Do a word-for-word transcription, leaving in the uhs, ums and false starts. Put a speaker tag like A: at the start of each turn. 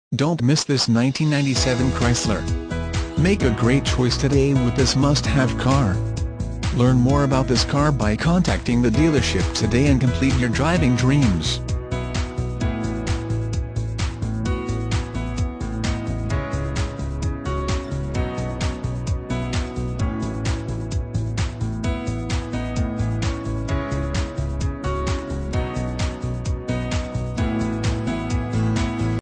A: Don't miss this nineteen ninety-seven Chrysler. Make a great choice today with this must-have car. Learn more about this car by contacting the dealership today and complete your driving dreams.